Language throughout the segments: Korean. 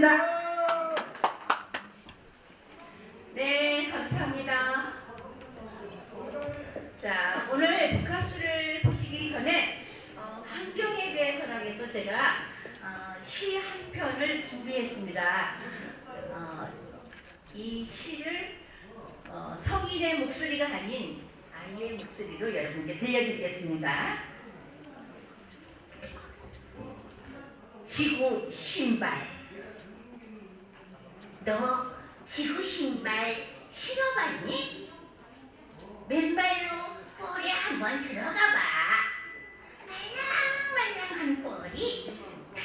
축하드립니다. 네, 감사합니다. 자, 오늘 복화수를 보시기 전에 환경에 대해 선언해서 제가 시 한 편을 준비했습니다. 이 시를 성인의 목소리가 아닌 아이의 목소리로 여러분께 들려드리겠습니다. 지구 신발. 너 지구 신발 신어봤니? 맨발로 뻘에 한번 들어가봐. 말랑말랑한 뻘이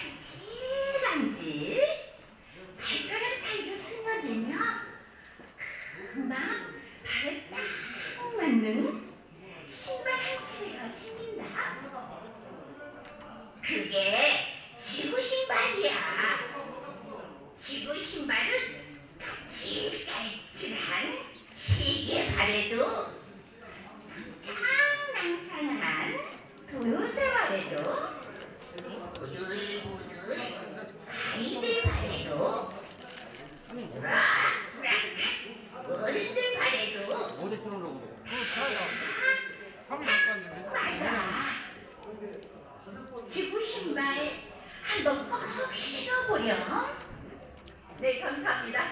간질간질 발가락 사이로 스며들며 금방 발에 딱 맞는 신발 한 켤레가 생긴다. 그게 지구 신발이야. 지구 신발은 까칠까칠한 시계 발에도 낭창낭창한 도요새 발에도 부들부들 아이들 발에도 우락우락한 어른들 발에도 맞아. 지구 신발 한번 꼭 신어보렴. 네, 감사합니다.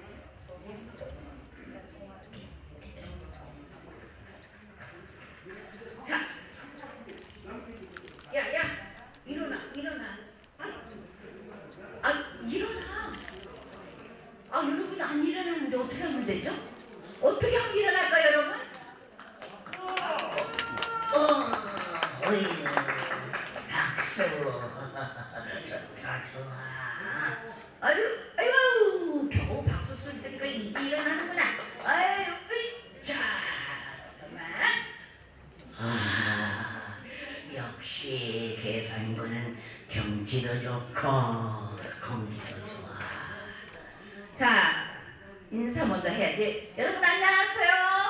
자, 야, 일어나. 일어나. 여러분 안 일어나는데 어떻게 하면 되죠? 어떻게 하면 일어날까, 여러분? 어이, 박수. 좋아. 아유, 겨우 박수 소리 들으니까 이제 일어나는구나. 아유, 자, 잠깐만. 역시 계산고는 경치도 좋고 공기도 좋아. 자, 인사 먼저 해야지. 여러분 안녕하세요.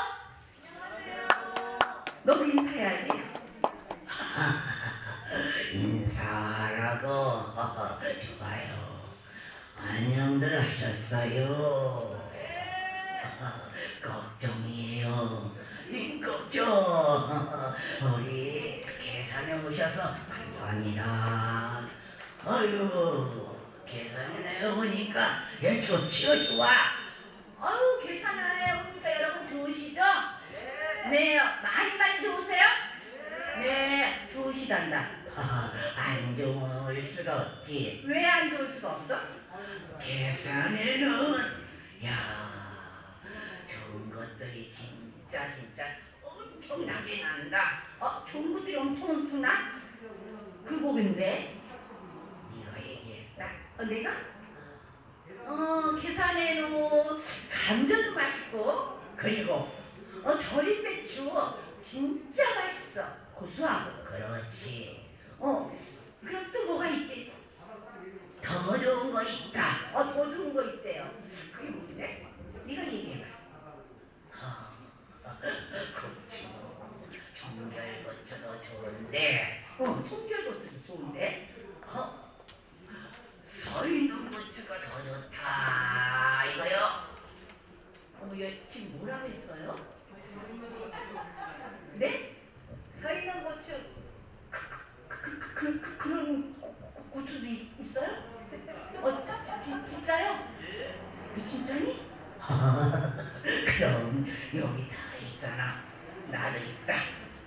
너도 인사해야지. 인사하라고. 좋아요. 안녕들 하셨어요. 걱정이에요. 걱정. 우리 계산해 오셔서 감사합니다. 아유, 계산해 오니까 좋아. 아유, 계산해 오니까 여러분 좋으시죠? 네, 많이 좋으세요? 네, 좋으시단다. 안 좋을 수가 없지. 왜 안 좋을 수가 없어? 계산에는 좋은 것들이 진짜 엄청나게 난다. 좋은 것들이 엄청 나? 그 곡인데 네가 얘기했다. 내가? 계산에는 감자도 맛있고, 그리고 절임 배추 진짜 맛있어. 고소하고. 그렇지. 그럼 또 뭐가 있지? 더 좋은 거 있다. 더 좋은 거 있대요. 그게 뭔데? 네가 얘기해봐. 그렇지. 청결고추도 좋은데. 청결고추도 좋은데. 서 있는 고추가 더 좋다. 이거요. 얘 지금 뭐라고 했어요? 네? 서 있는 고추. 그런 고추도 있어요? 진짜요? 진짜니? 그럼 여기 다 있잖아. 나도 있다.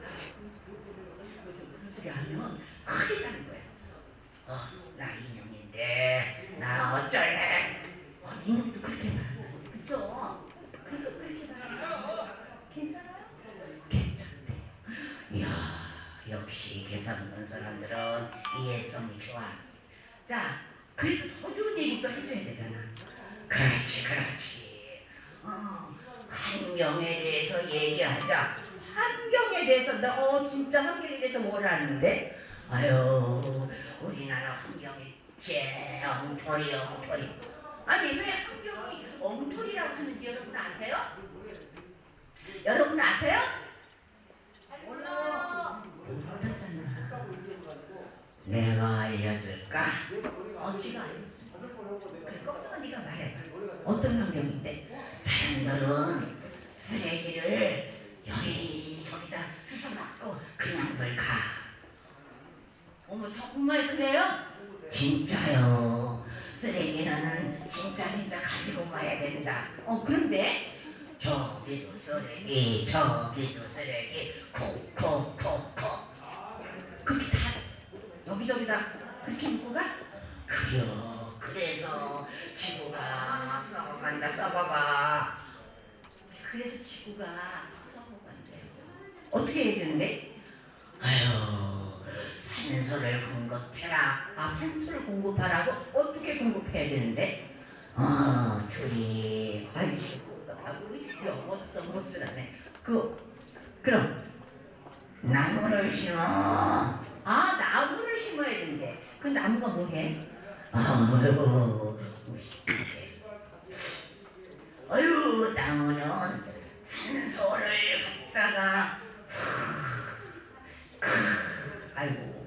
무슨 소리 하면 큰일 나는 거야. 나 인형인데 나 어쩔래? 인형도 그렇게 말하는 거야. 그쵸? 그렇게 말하는 거야. 괜찮아요? 괜찮대. 이야, 역시 계산 없는 사람들은 이해성이 좋아. 자, 그래도 더 좋은 얘기도 해줘야 되잖아. 그렇지. 환경에 대해서 얘기하자. 환경에 대해서 너 진짜 환경에 대해서 뭘 아는데? 아유, 우리나라 환경이 엉터리. 아니, 왜 환경이 엉터리라고 하는지 여러분 아세요? 여러분 아세요? 몰라요. 내가 알려줄까? 지가 알려줘. 어떤 환경인데 사람들은 쓰레기를 여기저기다 씻어갖고 그냥들 가. 어머 정말 그래요? 진짜요. 쓰레기는 진짜 가지고 가야 된다. 그런데 저기도 쓰레기 저기도 쓰레기 콕콕콕콕 그렇게 다 여기저기다 그렇게 묶고 가? 그래요. 그래서 지구가 썩어간다 썩어가. 그래서 지구가 썩어간대. 어떻게 해야 되는데? 아유 산소를 공급해라. 산소를 공급하라고? 어떻게 공급해야 되는데? 둘이 아이고 영어 못 쓰라네. 그럼 나무를 심어. 나무를 심어야 되는데 그 나무가 뭐해? 아유 나무는 산소를 갖다가 아이고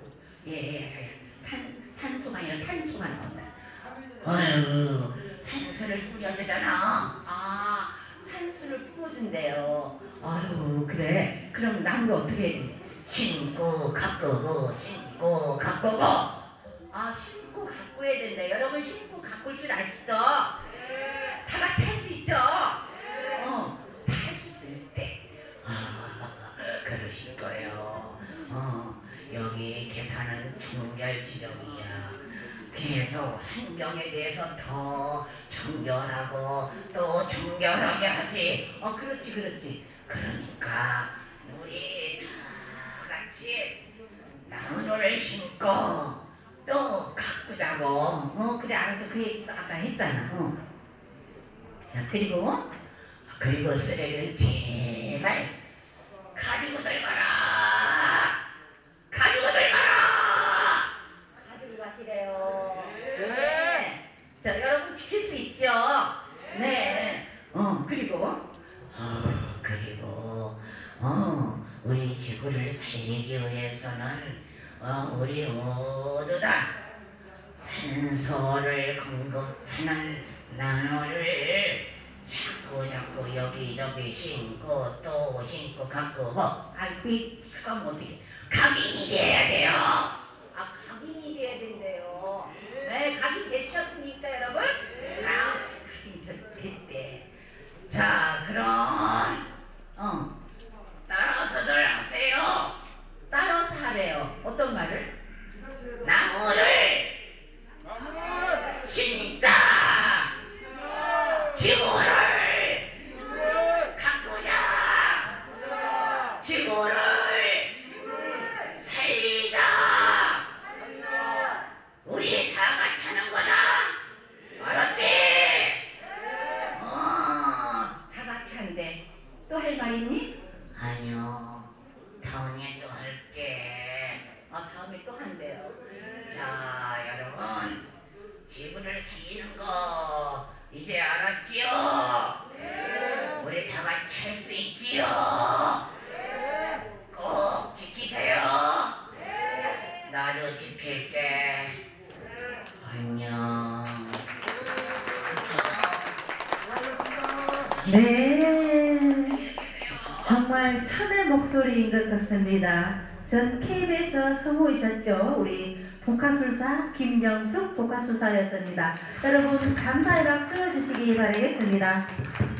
산소가 아니라 탄소가 나온다. 아유 산소를 뿌려주잖아. 산소를 뿌려준대요. 아유 그래. 그럼 나무를 어떻게 해야 되지? 심고 가꾸고 심고 가꾸고. 심고 가꾸어야 된다. 여러분 심고 가꿀 줄 아시죠? 다 같이 할 수 있죠? 다 할 수 있을 때 그러실 거예요. 여기 계산은 정결 지정이야. 그래서 환경에 대해서 더 정결하고 또 정결하게 하지. 그렇지. 그러니까 우리 다 같이 나무를 심고 또 가꾸자고. 그래 알아서 그 얘기 아까 했잖아. 자 그리고 쓰레기를 제발 가지고들 가라. 가지고들 가라. 가지고 가시래요. 네. 자 여러분 지킬 수 있죠? 네. 그리고 우리 지구를 살리기 위해서는 우리 모두 다 산소를 공급하는 나무를 자꾸 여기저기 심고 또 심고 가꾸고. 그럼 어떻게 각인이 돼야 돼요. 각인이 돼야 된대요. 네, 각인 되셨습니까 여러분? 각인 됐대. 자 그럼 따라서들 하세요. 따라서 하래요. 어떤 말을? 나무를 진짜 지구를 가꾸자. 지구를 살리자. 우리 다 같이 하는 거다. 알았지? 다 같이 한대. 또 할 말 있니? 아니요. 다음에 또 할게. 다음에 또 한대요. 자 여러분 지구를 살리는 거 이제 알았지요? 네. 우리 다 같이 할 수 있지요? 네. 꼭 지키세요. 네. 나도 지킬게. 안녕. 네, 정말 천의 목소리인 것 같습니다. 전 KBS 성우이셨죠? 우리 복화술사 김영숙 복화술사였습니다. 여러분 감사의 박수 주시기 바라겠습니다.